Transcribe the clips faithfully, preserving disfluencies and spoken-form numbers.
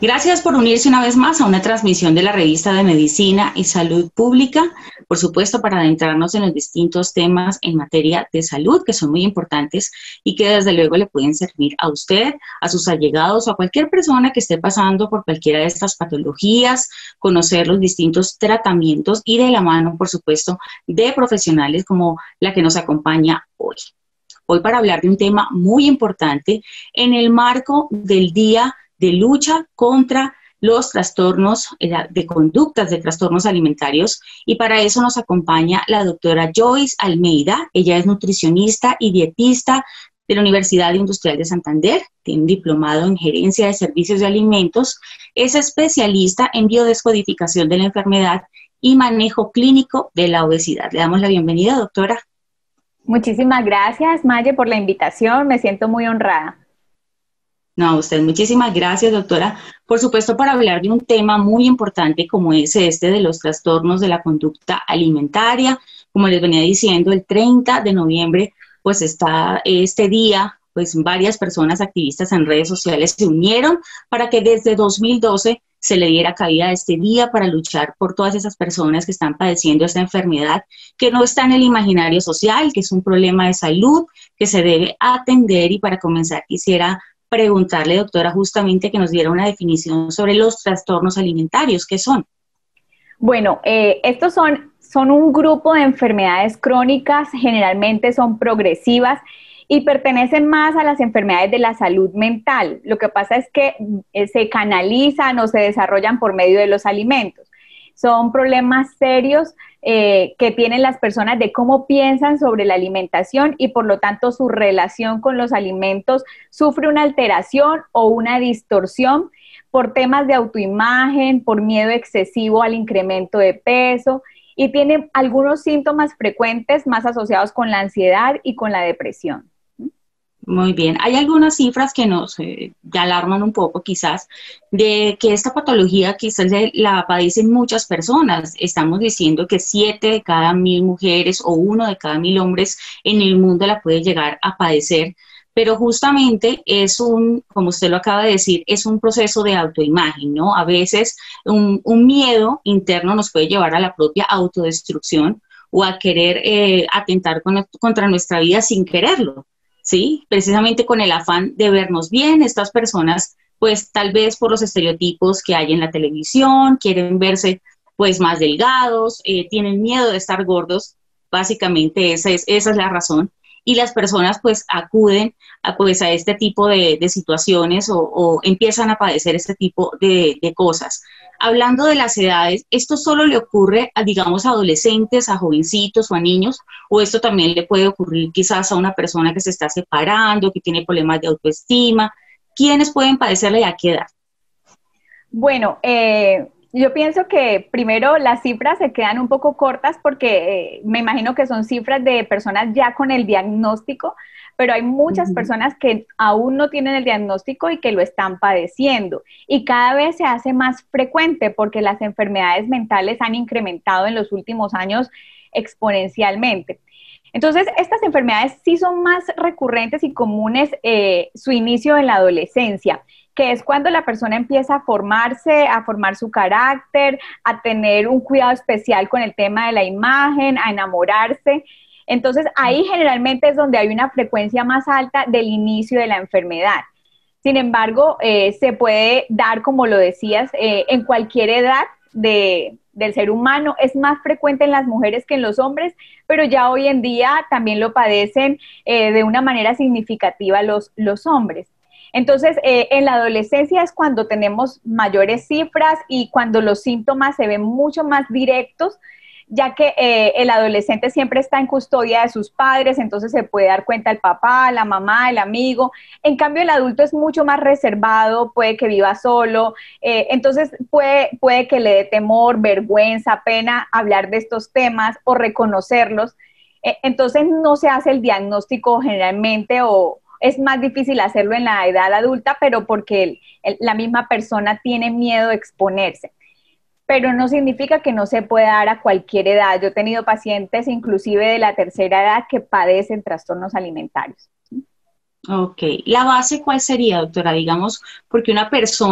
Gracias por unirse una vez más a una transmisión de la revista de Medicina y Salud Pública, por supuesto para adentrarnos en los distintos temas en materia de salud que son muy importantes y que desde luego le pueden servir a usted, a sus allegados o a cualquier persona que esté pasando por cualquiera de estas patologías, conocer los distintos tratamientos y de la mano, por supuesto, de profesionales como la que nos acompaña hoy. Hoy para hablar de un tema muy importante en el marco del Día de lucha contra los trastornos de conductas de trastornos alimentarios, y para eso nos acompaña la doctora Joyce Almeida. Ella es nutricionista y dietista de la Universidad Industrial de Santander, tiene un diplomado en gerencia de servicios de alimentos, es especialista en biodescodificación de la enfermedad y manejo clínico de la obesidad. Le damos la bienvenida, doctora. Muchísimas gracias, Maye, por la invitación, me siento muy honrada. No, a usted muchísimas gracias, doctora. Por supuesto, para hablar de un tema muy importante como es este de los trastornos de la conducta alimentaria. Como les venía diciendo, el treinta de noviembre, pues está este día, pues varias personas activistas en redes sociales se unieron para que desde dos mil doce se le diera cabida a este día para luchar por todas esas personas que están padeciendo esta enfermedad, que no está en el imaginario social, que es un problema de salud que se debe atender. Y para comenzar quisiera preguntarle, doctora, justamente que nos diera una definición sobre los trastornos alimentarios. ¿Qué son? Bueno, eh, estos son, son un grupo de enfermedades crónicas, generalmente son progresivas y pertenecen más a las enfermedades de la salud mental. Lo que pasa es que eh, se canalizan o se desarrollan por medio de los alimentos. Son problemas serios eh, que tienen las personas de cómo piensan sobre la alimentación y por lo tanto su relación con los alimentos sufre una alteración o una distorsión por temas de autoimagen, por miedo excesivo al incremento de peso y tienen algunos síntomas frecuentes más asociados con la ansiedad y con la depresión. Muy bien. Hay algunas cifras que nos eh, alarman un poco quizás de que esta patología quizás la padecen muchas personas. Estamos diciendo que siete de cada mil mujeres o uno de cada mil hombres en el mundo la puede llegar a padecer, pero justamente es un, como usted lo acaba de decir, es un proceso de autoimagen, ¿no? A veces un, un miedo interno nos puede llevar a la propia autodestrucción o a querer eh, atentar con, contra nuestra vida sin quererlo. Sí, precisamente con el afán de vernos bien. Estas personas, pues tal vez por los estereotipos que hay en la televisión, quieren verse pues más delgados, eh, tienen miedo de estar gordos, básicamente esa es, esa es la razón. Y las personas pues acuden a, pues, a este tipo de, de situaciones o, o empiezan a padecer este tipo de, de cosas. Hablando de las edades, ¿esto solo le ocurre a, digamos, a adolescentes, a jovencitos o a niños? ¿O esto también le puede ocurrir quizás a una persona que se está separando, que tiene problemas de autoestima? ¿Quiénes pueden padecerla y a qué edad? Bueno, eh, yo pienso que primero las cifras se quedan un poco cortas porque eh, me imagino que son cifras de personas ya con el diagnóstico, pero hay muchas uh-huh. personas que aún no tienen el diagnóstico y que lo están padeciendo. Y cada vez se hace más frecuente porque las enfermedades mentales han incrementado en los últimos años exponencialmente. Entonces, estas enfermedades sí son más recurrentes y comunes eh, su inicio en la adolescencia, que es cuando la persona empieza a formarse, a formar su carácter, a tener un cuidado especial con el tema de la imagen, a enamorarse. Entonces, ahí generalmente es donde hay una frecuencia más alta del inicio de la enfermedad. Sin embargo, eh, se puede dar, como lo decías, eh, en cualquier edad de, del ser humano. Es más frecuente en las mujeres que en los hombres, pero ya hoy en día también lo padecen eh, de una manera significativa los, los hombres. Entonces, eh, en la adolescencia es cuando tenemos mayores cifras y cuando los síntomas se ven mucho más directos, ya que eh, el adolescente siempre está en custodia de sus padres, entonces se puede dar cuenta el papá, la mamá, el amigo. En cambio, el adulto es mucho más reservado, puede que viva solo, eh, entonces puede, puede que le dé temor, vergüenza, pena hablar de estos temas o reconocerlos. Eh, entonces, no se hace el diagnóstico generalmente o es más difícil hacerlo en la edad adulta, pero porque el, el, la misma persona tiene miedo de exponerse. Pero no significa que no se pueda dar a cualquier edad. Yo he tenido pacientes inclusive de la tercera edad que padecen trastornos alimentarios. Ok. ¿La base cuál sería, doctora? Digamos, porque una persona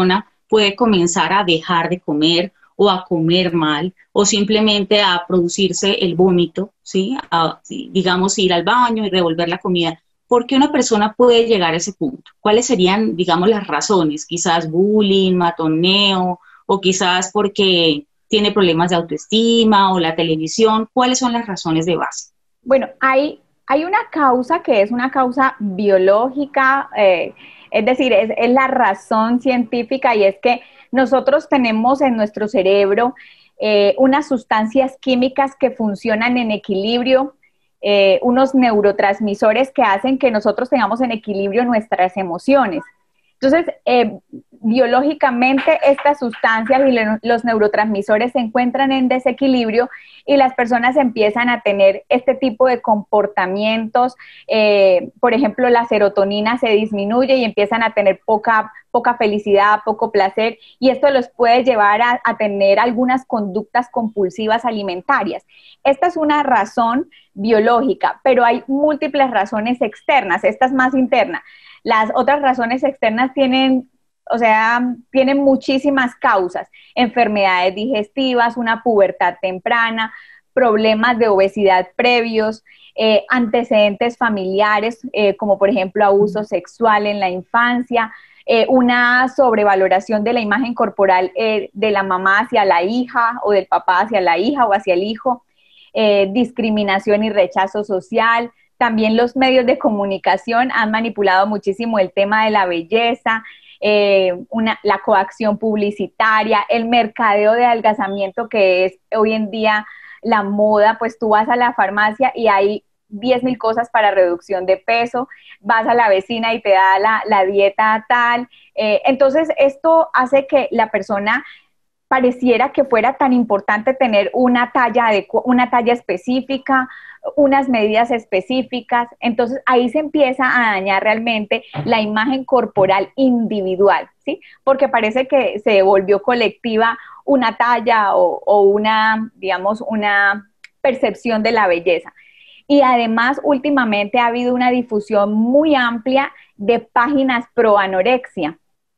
puede comenzar a dejar de comer o a comer mal, o simplemente a producirse el vómito, ¿sí? A, sí, digamos, ir al baño y revolver la comida. ¿Por qué una persona puede llegar a ese punto? ¿Cuáles serían, digamos, las razones? Quizás bullying, matoneo, o quizás porque tiene problemas de autoestima o la televisión. ¿Cuáles son las razones de base? Bueno, hay, hay una causa que es una causa biológica, eh, es decir, es, es la razón científica, y es que nosotros tenemos en nuestro cerebro eh, unas sustancias químicas que funcionan en equilibrio, eh, unos neurotransmisores que hacen que nosotros tengamos en equilibrio nuestras emociones. Entonces, eh, biológicamente estas sustancias y le, los neurotransmisores se encuentran en desequilibrio y las personas empiezan a tener este tipo de comportamientos. Eh, por ejemplo, la serotonina se disminuye y empiezan a tener poca, poca felicidad, poco placer, y esto los puede llevar a, a tener algunas conductas compulsivas alimentarias. Esta es una razón biológica, pero hay múltiples razones externas, esta es más interna. Las otras razones externas tienen, o sea, tienen muchísimas causas: enfermedades digestivas, una pubertad temprana, problemas de obesidad previos, eh, antecedentes familiares, eh, como por ejemplo abuso sexual en la infancia, eh, una sobrevaloración de la imagen corporal eh, de la mamá hacia la hija, o del papá hacia la hija o hacia el hijo, eh, discriminación y rechazo social. También los medios de comunicación han manipulado muchísimo el tema de la belleza, eh, una, la coacción publicitaria, el mercadeo de adelgazamiento, que es hoy en día la moda. Pues tú vas a la farmacia y hay diez mil cosas para reducción de peso, vas a la vecina y te da la, la dieta tal. Eh, entonces, esto hace que la persona pareciera que fuera tan importante tener una talla, una talla específica, unas medidas específicas. Entonces ahí se empieza a dañar realmente la imagen corporal individual, ¿sí? Porque parece que se volvió colectiva una talla o, o una, digamos, una percepción de la belleza. Y además, últimamente ha habido una difusión muy amplia de páginas pro anorexia,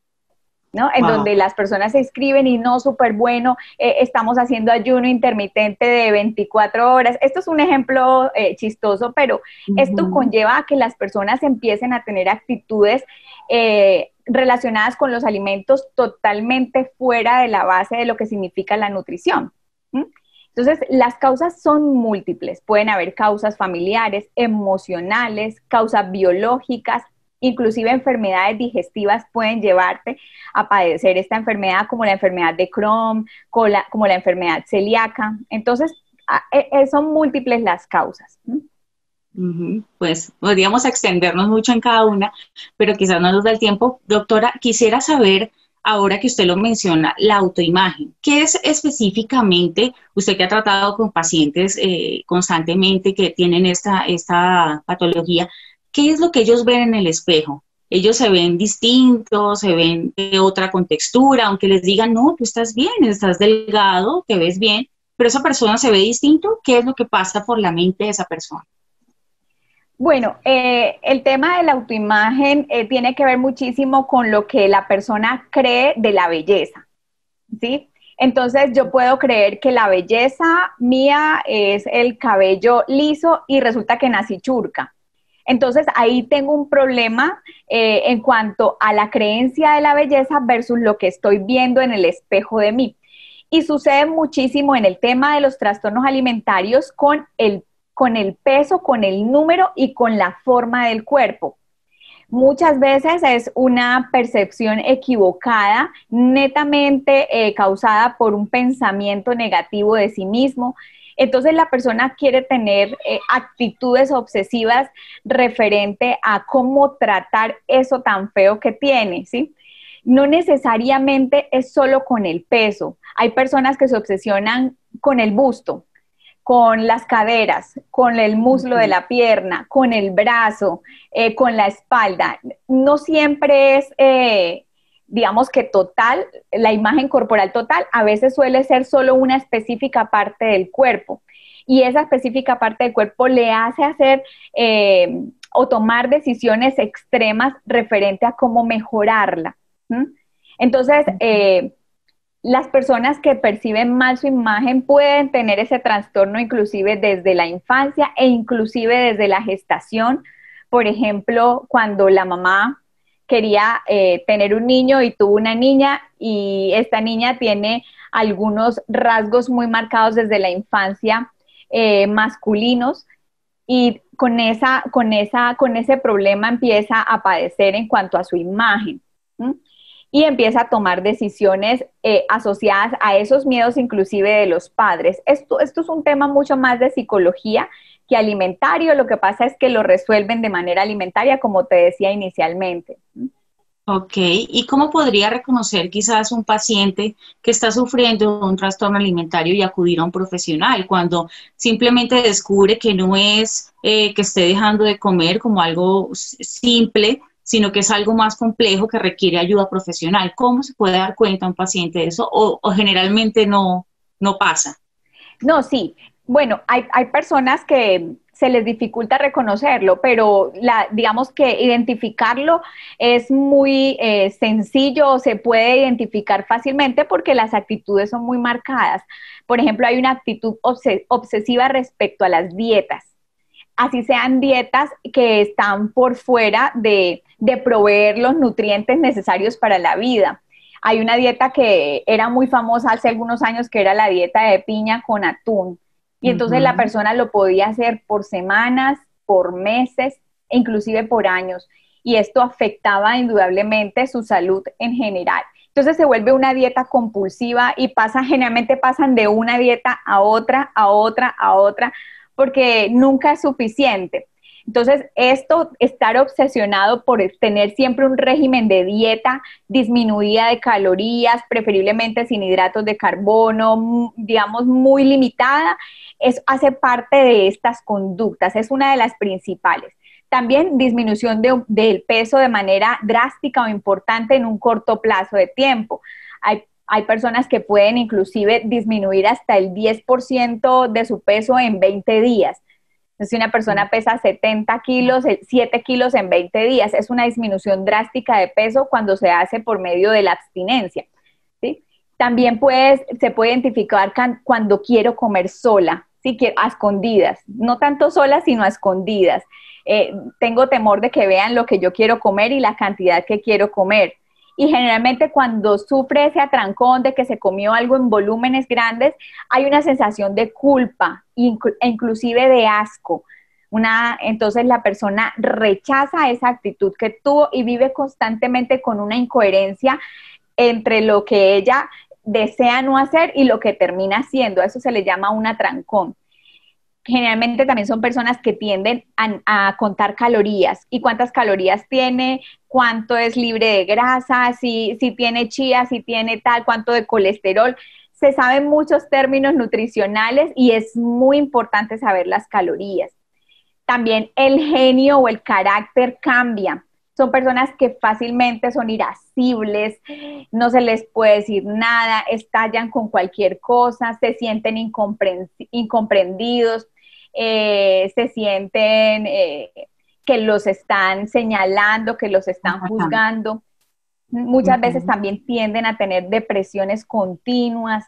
¿no? En wow. Donde las personas se inscriben y no, súper bueno, eh, estamos haciendo ayuno intermitente de veinticuatro horas. Esto es un ejemplo eh, chistoso, pero uh-huh. Esto conlleva a que las personas empiecen a tener actitudes eh, relacionadas con los alimentos totalmente fuera de la base de lo que significa la nutrición. ¿Mm? Entonces, las causas son múltiples. Pueden haber causas familiares, emocionales, causas biológicas. Inclusive enfermedades digestivas pueden llevarte a padecer esta enfermedad, como la enfermedad de Crohn, como la, como la enfermedad celíaca. Entonces, son múltiples las causas. Uh-huh. Pues podríamos extendernos mucho en cada una, pero quizás no nos da el tiempo. Doctora, quisiera saber, ahora que usted lo menciona, la autoimagen. ¿Qué es específicamente, usted que ha tratado con pacientes eh, constantemente que tienen esta, esta patología, qué es lo que ellos ven en el espejo? Ellos se ven distintos, se ven de otra contextura, aunque les digan, no, tú estás bien, estás delgado, te ves bien, pero esa persona se ve distinto. ¿Qué es lo que pasa por la mente de esa persona? Bueno, eh, el tema de la autoimagen eh, tiene que ver muchísimo con lo que la persona cree de la belleza, ¿sí? Entonces yo puedo creer que la belleza mía es el cabello liso y resulta que nací churca. Entonces ahí tengo un problema eh, en cuanto a la creencia de la belleza versus lo que estoy viendo en el espejo de mí. Y sucede muchísimo en el tema de los trastornos alimentarios con el, con el peso, con el número y con la forma del cuerpo. Muchas veces es una percepción equivocada, netamente eh, causada por un pensamiento negativo de sí mismo. Entonces la persona quiere tener eh, actitudes obsesivas referente a cómo tratar eso tan feo que tiene, ¿sí? No necesariamente es solo con el peso. Hay personas que se obsesionan con el busto, con las caderas, con el muslo de la pierna, con el brazo, eh, con la espalda. No siempre es, eh, digamos que total, la imagen corporal total, a veces suele ser solo una específica parte del cuerpo. Y esa específica parte del cuerpo le hace hacer eh, o tomar decisiones extremas referente a cómo mejorarla. ¿Mm? Entonces, eh, las personas que perciben mal su imagen pueden tener ese trastorno inclusive desde la infancia e inclusive desde la gestación. Por ejemplo, cuando la mamá quería eh, tener un niño y tuvo una niña y esta niña tiene algunos rasgos muy marcados desde la infancia eh, masculinos y con, esa, con, esa, con ese problema empieza a padecer en cuanto a su imagen. ¿Mm? Y empieza a tomar decisiones eh, asociadas a esos miedos inclusive de los padres. Esto, esto es un tema mucho más de psicología que alimentario, lo que pasa es que lo resuelven de manera alimentaria, como te decía inicialmente. Ok, ¿y cómo podría reconocer quizás un paciente que está sufriendo un trastorno alimentario y acudir a un profesional cuando simplemente descubre que no es eh, que esté dejando de comer como algo s- simple, sino que es algo más complejo que requiere ayuda profesional? ¿Cómo se puede dar cuenta un paciente de eso o, o generalmente no, no pasa? No, sí. Bueno, hay, hay personas que se les dificulta reconocerlo, pero la, digamos que identificarlo es muy eh, sencillo o se puede identificar fácilmente porque las actitudes son muy marcadas. Por ejemplo, hay una actitud obses obsesiva respecto a las dietas, así sean dietas que están por fuera de, de proveer los nutrientes necesarios para la vida. Hay una dieta que era muy famosa hace algunos años, que era la dieta de piña con atún. Y entonces la Ujú. persona lo podía hacer por semanas, por meses e inclusive por años. Y esto afectaba indudablemente su salud en general. Entonces se vuelve una dieta compulsiva y pasa, generalmente pasan de una dieta a otra, a otra, a otra, porque nunca es suficiente. Entonces, esto, estar obsesionado por tener siempre un régimen de dieta disminuida de calorías, preferiblemente sin hidratos de carbono, digamos, muy limitada, eso hace parte de estas conductas, es una de las principales. También disminución de, del peso de manera drástica o importante en un corto plazo de tiempo. Hay hay personas que pueden inclusive disminuir hasta el diez por ciento de su peso en veinte días. Si una persona pesa setenta kilos, siete kilos en veinte días, es una disminución drástica de peso cuando se hace por medio de la abstinencia. ¿Sí? También puedes, se puede identificar cuando quiero comer sola, ¿sí? A escondidas, no tanto sola, sino a escondidas. Eh, tengo temor de que vean lo que yo quiero comer y la cantidad que quiero comer. Y generalmente cuando sufre ese atrancón de que se comió algo en volúmenes grandes, hay una sensación de culpa e inclusive de asco. Una, entonces la persona rechaza esa actitud que tuvo y vive constantemente con una incoherencia entre lo que ella desea no hacer y lo que termina haciendo. A eso se le llama un atrancón. Generalmente también son personas que tienden a, a, contar calorías y cuántas calorías tiene, cuánto es libre de grasa, si, si tiene chía, si tiene tal, cuánto de colesterol. Se saben muchos términos nutricionales y es muy importante saber las calorías. También el genio o el carácter cambia. Son personas que fácilmente son irascibles, no se les puede decir nada, estallan con cualquier cosa, se sienten incomprendidos, eh, se sienten eh, que los están señalando, que los están Ajá. juzgando. Muchas veces Ujú. también tienden a tener depresiones continuas.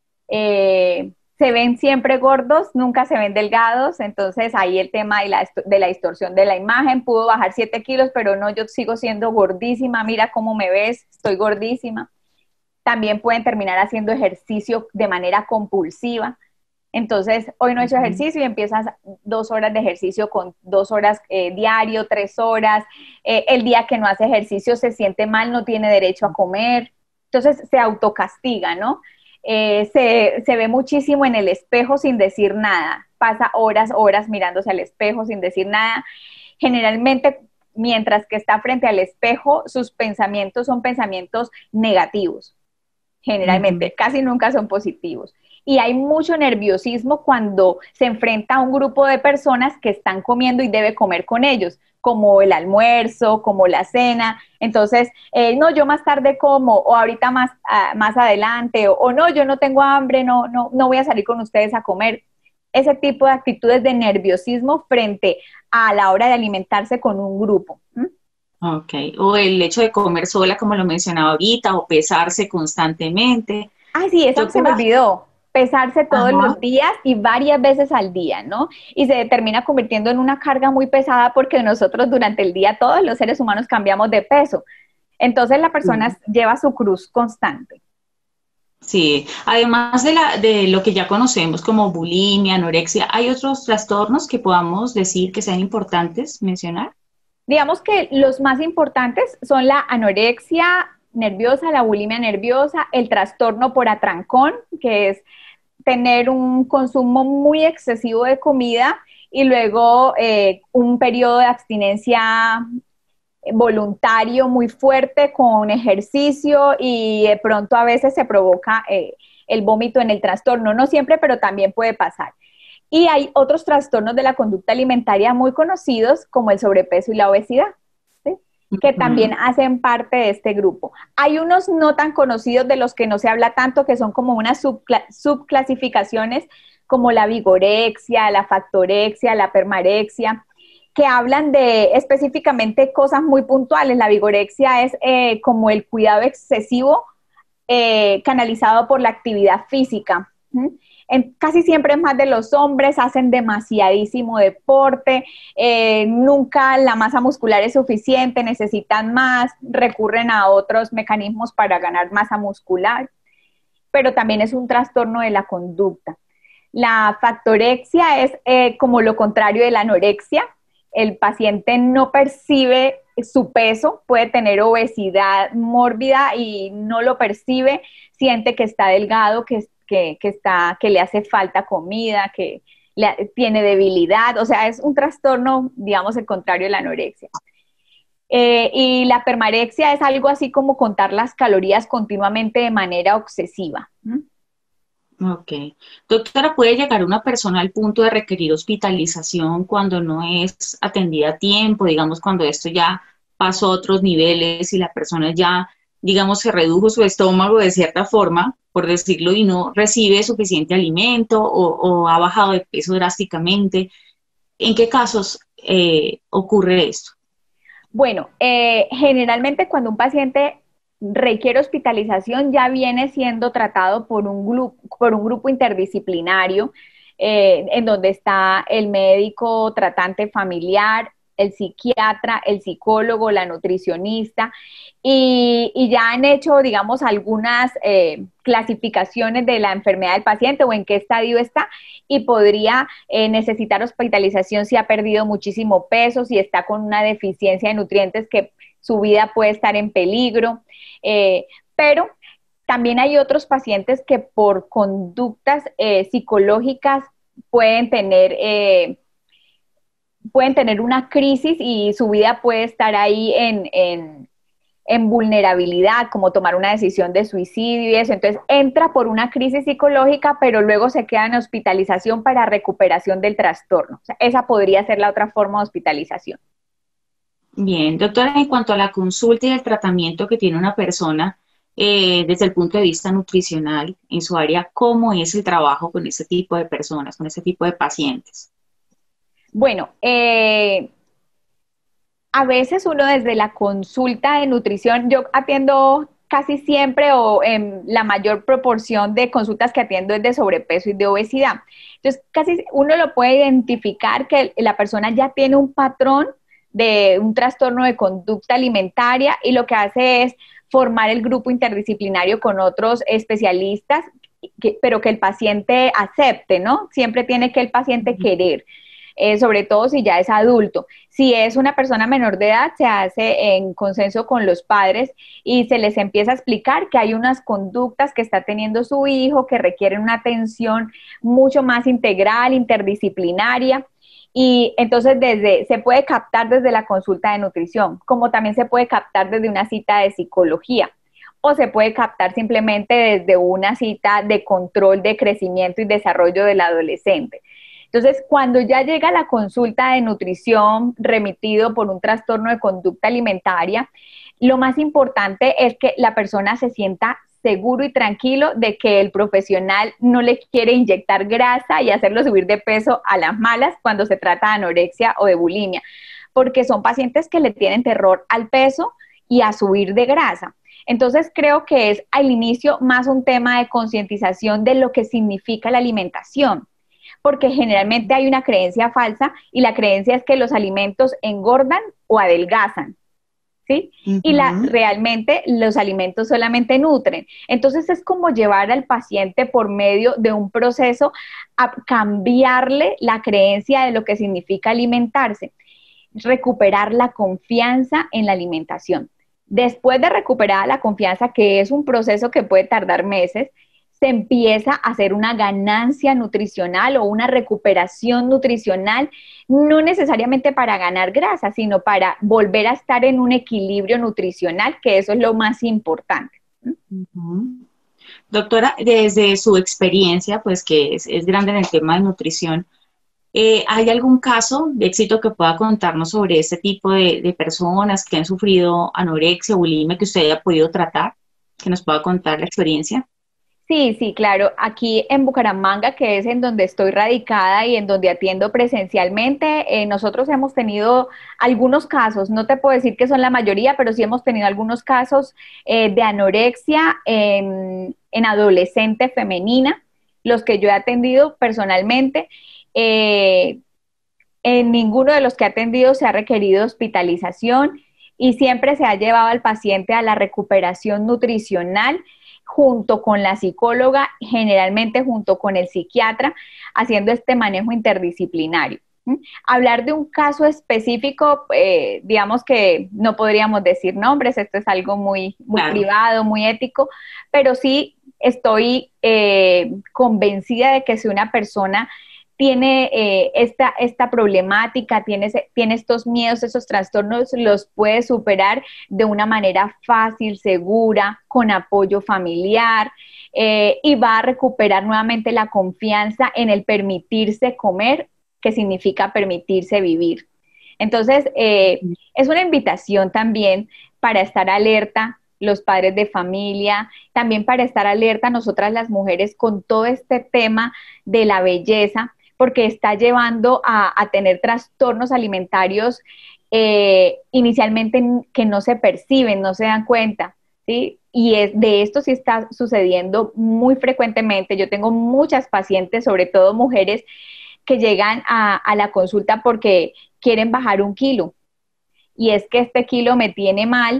Eh, se ven siempre gordos, nunca se ven delgados, entonces ahí el tema de la, de la distorsión de la imagen, pudo bajar siete kilos, pero no, yo sigo siendo gordísima, mira cómo me ves, estoy gordísima. También pueden terminar haciendo ejercicio de manera compulsiva. Entonces, hoy no he hecho Ujú. ejercicio y empiezas dos horas de ejercicio con dos horas eh, diario, tres horas. Eh, el día que no hace ejercicio se siente mal, no tiene derecho a comer. Entonces, se autocastiga, ¿no? Eh, se, se ve muchísimo en el espejo sin decir nada. Pasa horas, horas mirándose al espejo sin decir nada. Generalmente, mientras que está frente al espejo, sus pensamientos son pensamientos negativos Ujú. generalmente, casi nunca son positivos. Y hay mucho nerviosismo cuando se enfrenta a un grupo de personas que están comiendo y debe comer con ellos, como el almuerzo, como la cena. Entonces, eh, no, yo más tarde como, o ahorita más, uh, más adelante, o, o, no, yo no tengo hambre, no, no, no voy a salir con ustedes a comer. Ese tipo de actitudes de nerviosismo frente a la hora de alimentarse con un grupo. ¿Mm? Ok, o el hecho de comer sola, como lo mencionaba ahorita, o pesarse constantemente. Ah, sí, esa se me Doctora, olvidó. Pesarse todos ajá, los días y varias veces al día, ¿no? Y se termina convirtiendo en una carga muy pesada porque nosotros durante el día, todos los seres humanos cambiamos de peso. Entonces la persona sí, lleva su cruz constante. sí. Además de la, de lo que ya conocemos como bulimia, anorexia, ¿hay otros trastornos que podamos decir que sean importantes mencionar? Digamos que los más importantes son la anorexia nerviosa, la bulimia nerviosa, el trastorno por atrancón, que es tener un consumo muy excesivo de comida y luego eh, un periodo de abstinencia voluntario muy fuerte con ejercicio y de pronto a veces se provoca eh, el vómito en el trastorno. No siempre, pero también puede pasar. Y hay otros trastornos de la conducta alimentaria muy conocidos como el sobrepeso y la obesidad, ¿sí? Que también Ujú. hacen parte de este grupo. Hay unos no tan conocidos de los que no se habla tanto, que son como unas subcla subclasificaciones como la vigorexia, la factorexia, la permarexia, que hablan de específicamente cosas muy puntuales. La vigorexia es eh, como el cuidado excesivo eh, canalizado por la actividad física. ¿Mm? En, casi siempre es más de los hombres, hacen demasiadísimo deporte, eh, nunca la masa muscular es suficiente, necesitan más, recurren a otros mecanismos para ganar masa muscular, pero también es un trastorno de la conducta. La factorexia es eh, como lo contrario de la anorexia. El paciente no percibe su peso, puede tener obesidad mórbida y no lo percibe, siente que está delgado, que, que, que, está, que le hace falta comida, que le, tiene debilidad, o sea, es un trastorno, digamos, el contrario de la anorexia. Eh, y la permarexia es algo así como contar las calorías continuamente de manera obsesiva. ¿Mm? Ok. Doctora, ¿puede llegar una persona al punto de requerir hospitalización cuando no es atendida a tiempo? Digamos, cuando esto ya pasó a otros niveles y la persona ya, digamos, se redujo su estómago de cierta forma, por decirlo, y no recibe suficiente alimento o, o ha bajado de peso drásticamente. ¿En qué casos eh, ocurre esto? Bueno, eh, generalmente cuando un paciente requiere hospitalización ya viene siendo tratado por un, grupo, por un grupo interdisciplinario eh, en donde está el médico tratante familiar, el psiquiatra, el psicólogo, la nutricionista, y, y ya han hecho, digamos, algunas eh, clasificaciones de la enfermedad del paciente o en qué estadio está, y podría eh, necesitar hospitalización si ha perdido muchísimo peso, si está con una deficiencia de nutrientes que su vida puede estar en peligro, eh, pero también hay otros pacientes que por conductas eh, psicológicas pueden tener, eh, pueden tener una crisis y su vida puede estar ahí en, en, en vulnerabilidad, como tomar una decisión de suicidio y eso. Entonces entra por una crisis psicológica, pero luego se queda en hospitalización para recuperación del trastorno. O sea, esa podría ser la otra forma de hospitalización. Bien, doctora, en cuanto a la consulta y el tratamiento que tiene una persona eh, desde el punto de vista nutricional en su área, ¿cómo es el trabajo con ese tipo de personas, con ese tipo de pacientes? Bueno, eh, a veces uno desde la consulta de nutrición, yo atiendo casi siempre o en la mayor proporción de consultas que atiendo es de sobrepeso y de obesidad. Entonces, casi uno lo puede identificar que la persona ya tiene un patrón de un trastorno de conducta alimentaria y lo que hace es formar el grupo interdisciplinario con otros especialistas, que, pero que el paciente acepte, ¿no? Siempre tiene que el paciente querer. Eh, sobre todo si ya es adulto. Si es una persona menor de edad, se hace en consenso con los padres y se les empieza a explicar que hay unas conductas que está teniendo su hijo que requieren una atención mucho más integral, interdisciplinaria. Y entonces desde, se puede captar desde la consulta de nutrición, como también se puede captar desde una cita de psicología o se puede captar simplemente desde una cita de control de crecimiento y desarrollo del adolescente. Entonces, cuando ya llega la consulta de nutrición remitido por un trastorno de conducta alimentaria, lo más importante es que la persona se sienta seguro y tranquilo de que el profesional no le quiere inyectar grasa y hacerlo subir de peso a las malas cuando se trata de anorexia o de bulimia. porque son pacientes que le tienen terror al peso y a subir de grasa. Entonces creo que es al inicio más un tema de concientización de lo que significa la alimentación, porque generalmente hay una creencia falsa y la creencia es que los alimentos engordan o adelgazan, ¿sí? Uh-huh. Y la, realmente los alimentos solamente nutren. Entonces es como llevar al paciente por medio de un proceso a cambiarle la creencia de lo que significa alimentarse, recuperar la confianza en la alimentación. Después de recuperar la confianza, que es un proceso que puede tardar meses, se empieza a hacer una ganancia nutricional o una recuperación nutricional, no necesariamente para ganar grasa, sino para volver a estar en un equilibrio nutricional, que eso es lo más importante. Uh-huh. Doctora, desde su experiencia, pues que es, es grande en el tema de nutrición, Eh, ¿hay algún caso de éxito que pueda contarnos sobre este tipo de, de personas que han sufrido anorexia o bulimia que usted haya podido tratar? ¿Que nos pueda contar la experiencia? Sí, sí, claro. Aquí en Bucaramanga, que es en donde estoy radicada y en donde atiendo presencialmente, eh, nosotros hemos tenido algunos casos, no te puedo decir que son la mayoría, pero sí hemos tenido algunos casos eh, de anorexia en, en adolescente femenina, los que yo he atendido personalmente. Eh, en ninguno de los que ha atendido se ha requerido hospitalización y siempre se ha llevado al paciente a la recuperación nutricional junto con la psicóloga, generalmente junto con el psiquiatra, haciendo este manejo interdisciplinario. ¿Mm? Hablar de un caso específico, eh, digamos que no podríamos decir nombres, esto es algo muy, muy claro. privado, muy ético, pero sí estoy eh, convencida de que si una persona tiene eh, esta, esta problemática, tiene, tiene estos miedos, esos trastornos, los puede superar de una manera fácil, segura, con apoyo familiar, eh, y va a recuperar nuevamente la confianza en el permitirse comer, que significa permitirse vivir. Entonces, eh, es una invitación también para estar alerta, los padres de familia, también para estar alerta nosotras las mujeres con todo este tema de la belleza, porque está llevando a, a tener trastornos alimentarios eh, inicialmente que no se perciben, no se dan cuenta, ¿sí? Y es, de esto sí está sucediendo muy frecuentemente. Yo tengo muchas pacientes, sobre todo mujeres, que llegan a, a la consulta porque quieren bajar un kilo. Y es que este kilo me tiene mal,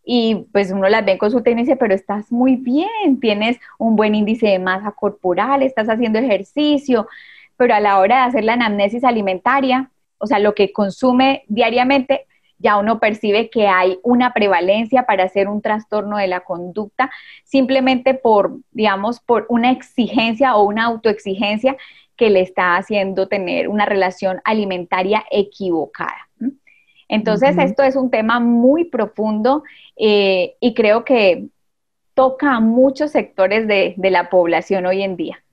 y pues uno las ve en consulta y me dice, pero estás muy bien, tienes un buen índice de masa corporal, estás haciendo ejercicio, pero a la hora de hacer la anamnesis alimentaria, o sea, lo que consume diariamente, ya uno percibe que hay una prevalencia para hacer un trastorno de la conducta, simplemente por, digamos, por una exigencia o una autoexigencia que le está haciendo tener una relación alimentaria equivocada. Entonces, uh-huh. esto es un tema muy profundo eh, y creo que toca a muchos sectores de, de la población hoy en día.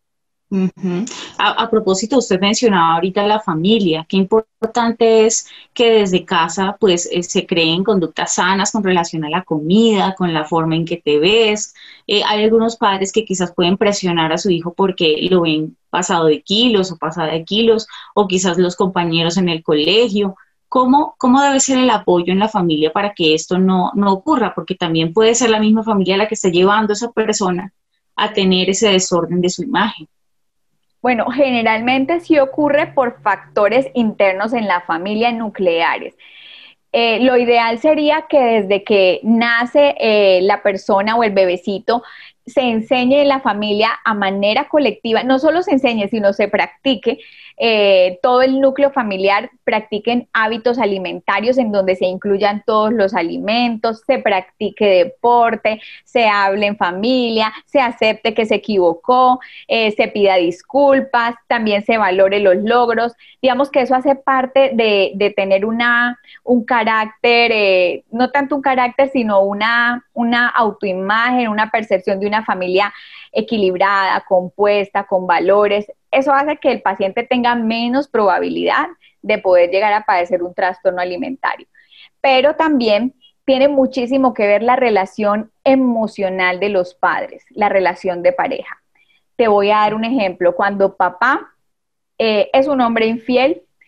Uh-huh. A, a propósito, usted mencionaba ahorita la familia, qué importante es que desde casa pues eh, se creen conductas sanas con relación a la comida, con la forma en que te ves. Eh, hay algunos padres que quizás pueden presionar a su hijo porque lo ven pasado de kilos o pasada de kilos, o quizás los compañeros en el colegio. ¿Cómo, cómo debe ser el apoyo en la familia para que esto no, no ocurra? Porque también puede ser la misma familia la que está llevando a esa persona a tener ese desorden de su imagen. Bueno, generalmente sí ocurre por factores internos en la familia nucleares. Eh, lo ideal sería que desde que nace eh, la persona o el bebecito se enseñe en la familia a manera colectiva, no solo se enseñe, sino se practique, eh, todo el núcleo familiar practiquen hábitos alimentarios en donde se incluyan todos los alimentos, se practique deporte, se hable en familia, se acepte que se equivocó, eh, se pida disculpas, también se valore los logros. Digamos que eso hace parte de, de tener una, un carácter, eh, no tanto un carácter, sino una, una autoimagen, una percepción de una familia equilibrada, compuesta, con valores. Eso hace que el paciente tenga menos probabilidad de poder llegar a padecer un trastorno alimentario. Pero también tiene muchísimo que ver la relación emocional de los padres, la relación de pareja. Te voy a dar un ejemplo. Cuando papá eh, es un hombre infiel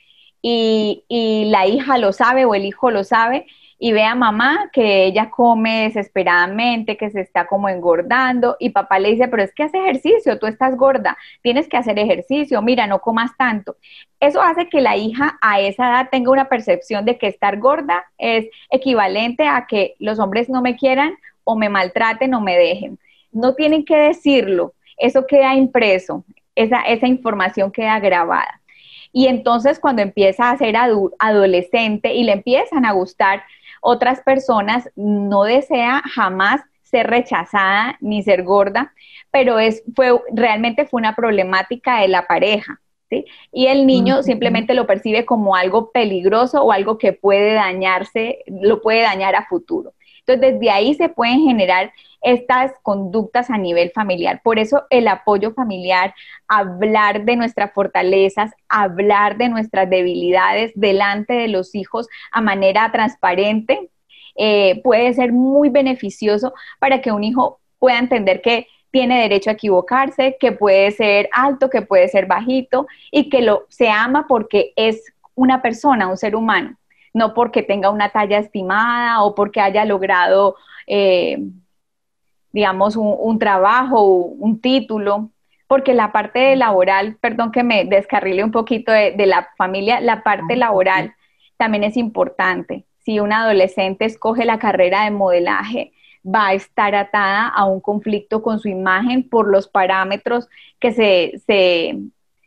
y, y la hija lo sabe o el hijo lo sabe y ve a mamá que ella come desesperadamente, que se está como engordando y papá le dice, pero es que hace ejercicio, tú estás gorda, tienes que hacer ejercicio, mira, no comas tanto. Eso hace que la hija a esa edad tenga una percepción de que estar gorda es equivalente a que los hombres no me quieran o me maltraten o me dejen. No tienen que decirlo, eso queda impreso, esa, esa información queda grabada. Y entonces cuando empieza a ser adolescente y le empiezan a gustar otras personas, no desea jamás ser rechazada ni ser gorda, pero es, fue, realmente fue una problemática de la pareja, ¿sí? Y el niño uh-huh. simplemente lo percibe como algo peligroso o algo que puede dañarse, lo puede dañar a futuro. Entonces, desde ahí se pueden generar estas conductas a nivel familiar. Por eso el apoyo familiar, hablar de nuestras fortalezas, hablar de nuestras debilidades delante de los hijos a manera transparente, eh, puede ser muy beneficioso para que un hijo pueda entender que tiene derecho a equivocarse, que puede ser alto, que puede ser bajito y que lo, se ama porque es una persona, un ser humano, no porque tenga una talla estimada o porque haya logrado, eh, digamos, un, un trabajo, un título, porque la parte laboral, perdón que me descarrile un poquito de, de la familia, la parte laboral también es importante. Si una adolescente escoge la carrera de modelaje, va a estar atada a un conflicto con su imagen por los parámetros que se... se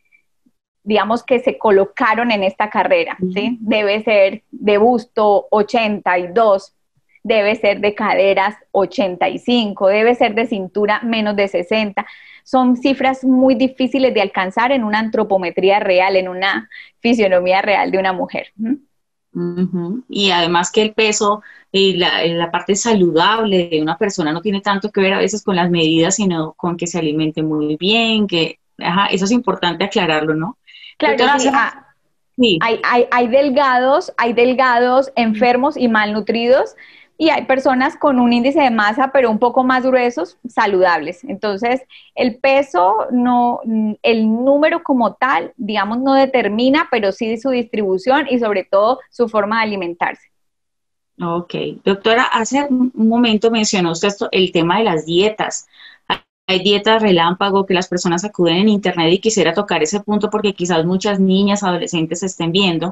digamos que se colocaron en esta carrera, ¿sí? Debe ser de busto ochenta y dos, debe ser de caderas ochenta y cinco, debe ser de cintura menos de sesenta. Son cifras muy difíciles de alcanzar en una antropometría real, en una fisionomía real de una mujer. ¿Mm? Uh-huh. Y además que el peso y la, la parte saludable de una persona no tiene tanto que ver a veces con las medidas, sino con que se alimente muy bien, que ajá, eso es importante aclararlo, ¿no? Claro, sí, ah, sí. Hay, hay, hay delgados, hay delgados, enfermos y malnutridos, y hay personas con un índice de masa, pero un poco más gruesos, saludables. Entonces, el peso, no, el número como tal, digamos, no determina, pero sí su distribución y sobre todo su forma de alimentarse. Ok. Doctora, hace un momento mencionó usted esto, el tema de las dietas. Hay dietas relámpago que las personas acuden en internet y quisiera tocar ese punto porque quizás muchas niñas, adolescentes estén viendo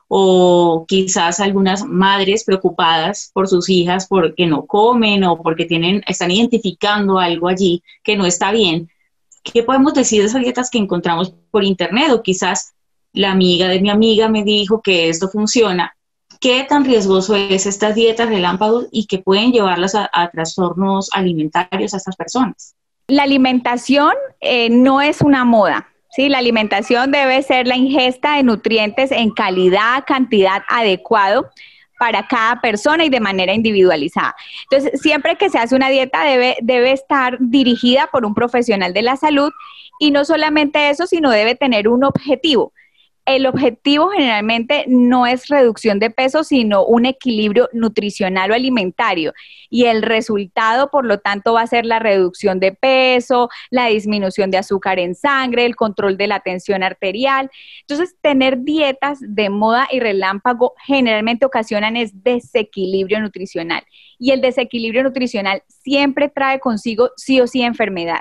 o quizás algunas madres preocupadas por sus hijas porque no comen o porque tienen, están identificando algo allí que no está bien. ¿Qué podemos decir de esas dietas que encontramos por internet? O quizás la amiga de mi amiga me dijo que esto funciona. ¿Qué tan riesgoso es estas dietas relámpagos y que pueden llevarlas a, a trastornos alimentarios a estas personas? La alimentación eh, no es una moda, ¿sí? La alimentación debe ser la ingesta de nutrientes en calidad, cantidad adecuado para cada persona y de manera individualizada. Entonces, siempre que se hace una dieta debe, debe estar dirigida por un profesional de la salud y no solamente eso, sino debe tener un objetivo. El objetivo generalmente no es reducción de peso, sino un equilibrio nutricional o alimentario. Y el resultado, por lo tanto, va a ser la reducción de peso, la disminución de azúcar en sangre, el control de la tensión arterial. Entonces, tener dietas de moda y relámpago generalmente ocasionan es desequilibrio nutricional. Y el desequilibrio nutricional siempre trae consigo sí o sí enfermedad.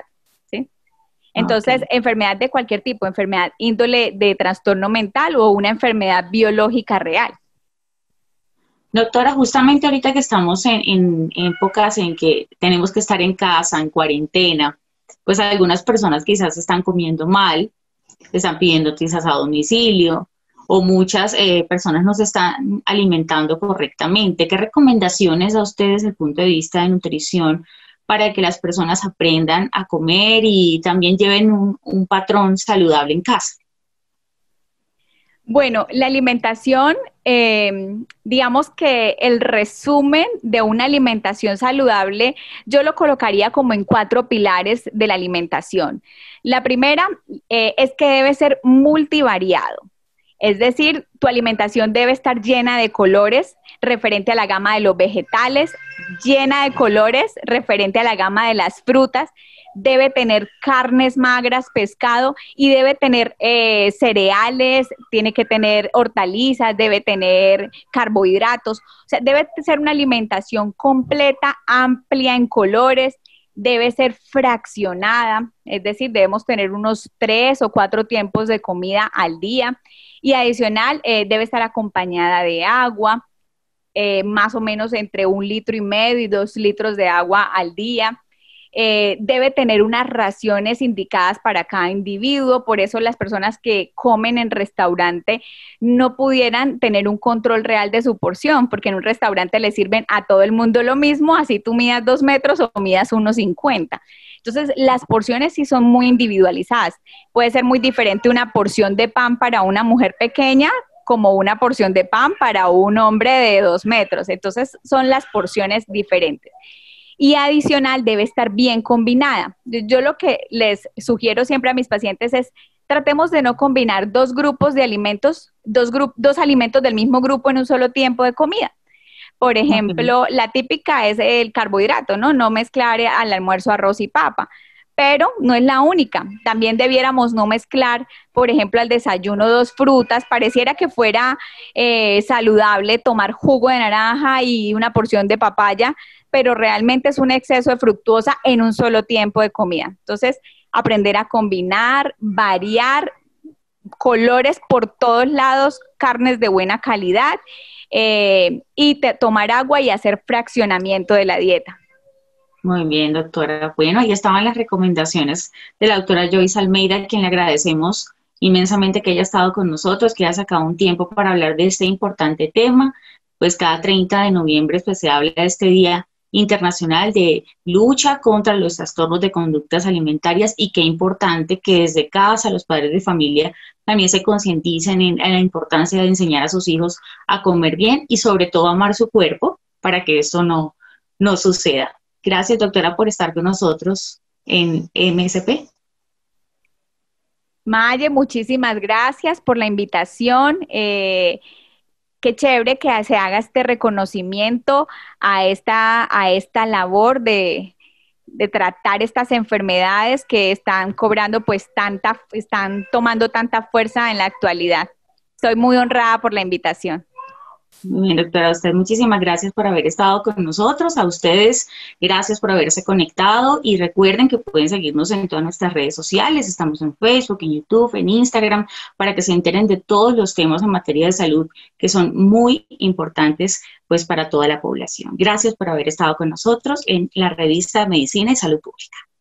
Entonces, okay. Enfermedad de cualquier tipo, enfermedad índole de trastorno mental o una enfermedad biológica real. Doctora, justamente ahorita que estamos en, en, en épocas en que tenemos que estar en casa, en cuarentena, pues algunas personas quizás están comiendo mal, están pidiendo quizás a domicilio, o muchas eh, personas no se están alimentando correctamente. ¿Qué recomendaciones a ustedes desde el punto de vista de nutrición para que las personas aprendan a comer y también lleven un, un patrón saludable en casa? Bueno, la alimentación, eh, digamos que el resumen de una alimentación saludable, yo lo colocaría como en cuatro pilares de la alimentación. La primera eh, es que debe ser multivariado. Es decir, tu alimentación debe estar llena de colores referente a la gama de los vegetales, llena de colores referente a la gama de las frutas, debe tener carnes magras, pescado y debe tener eh, cereales, tiene que tener hortalizas, debe tener carbohidratos. O sea, debe ser una alimentación completa, amplia en colores, debe ser fraccionada, es decir, debemos tener unos tres o cuatro tiempos de comida al día y adicional eh, debe estar acompañada de agua, eh, más o menos entre un litro y medio y dos litros de agua al día. Eh, debe tener unas raciones indicadas para cada individuo, por eso las personas que comen en restaurante no pudieran tener un control real de su porción, porque en un restaurante le sirven a todo el mundo lo mismo, así tú midas dos metros o midas uno cincuenta. Entonces, las porciones sí son muy individualizadas. Puede ser muy diferente una porción de pan para una mujer pequeña como una porción de pan para un hombre de dos metros. Entonces, son las porciones diferentes. Y adicional, debe estar bien combinada. Yo lo que les sugiero siempre a mis pacientes es, tratemos de no combinar dos grupos de alimentos, dos, gru- dos alimentos del mismo grupo en un solo tiempo de comida. Por ejemplo, uh-huh. la típica es el carbohidrato, ¿no? No mezclar al almuerzo arroz y papa. Pero no es la única. También debiéramos no mezclar, por ejemplo, al desayuno dos frutas. Pareciera que fuera eh, saludable tomar jugo de naranja y una porción de papaya, pero realmente es un exceso de fructuosa en un solo tiempo de comida. Entonces, aprender a combinar, variar, colores por todos lados, carnes de buena calidad eh, y te, tomar agua y hacer fraccionamiento de la dieta. Muy bien, doctora. Bueno, ahí estaban las recomendaciones de la doctora Joyce Almeida, a quien le agradecemos inmensamente que haya estado con nosotros, que haya sacado un tiempo para hablar de este importante tema. Pues cada treinta de noviembre pues, se habla de este Día Internacional de Lucha contra los Trastornos de Conductas Alimentarias, y qué importante que desde casa los padres de familia también se concienticen en, en la importancia de enseñar a sus hijos a comer bien y sobre todo a amar su cuerpo para que esto no, no suceda. Gracias, doctora, por estar con nosotros en M S P. Maye, muchísimas gracias por la invitación. Eh, qué chévere que se haga este reconocimiento a esta, a esta labor de, de tratar estas enfermedades que están cobrando, pues, tanta, están tomando tanta fuerza en la actualidad. Estoy muy honrada por la invitación. Muy bien, doctora, a usted muchísimas gracias por haber estado con nosotros, a ustedes gracias por haberse conectado y recuerden que pueden seguirnos en todas nuestras redes sociales, estamos en Facebook, en YouTube, en Instagram, para que se enteren de todos los temas en materia de salud que son muy importantes pues para toda la población. Gracias por haber estado con nosotros en la revista Medicina y Salud Pública.